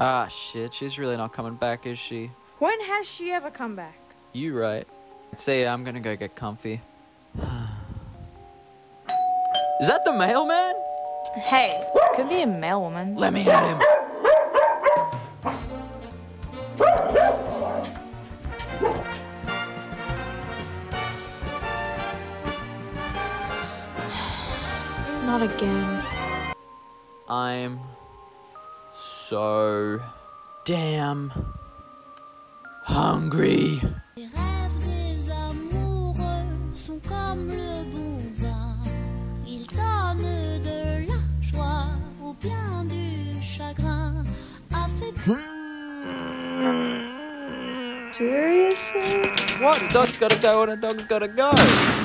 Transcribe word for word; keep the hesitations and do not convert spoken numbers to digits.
Ah, shit. She's really not coming back, is she? When has she ever come back? You right. Say I'm gonna go get comfy. Is that the mailman? Hey, could be a mailwoman. Let me at him. Not again. I'm so damn hungry. Les rêves des amoureux sont comme le bon vin. Ils donnent de la joie ou bien du chagrin. Seriously? What? A dog's gotta go and a dog's gotta go.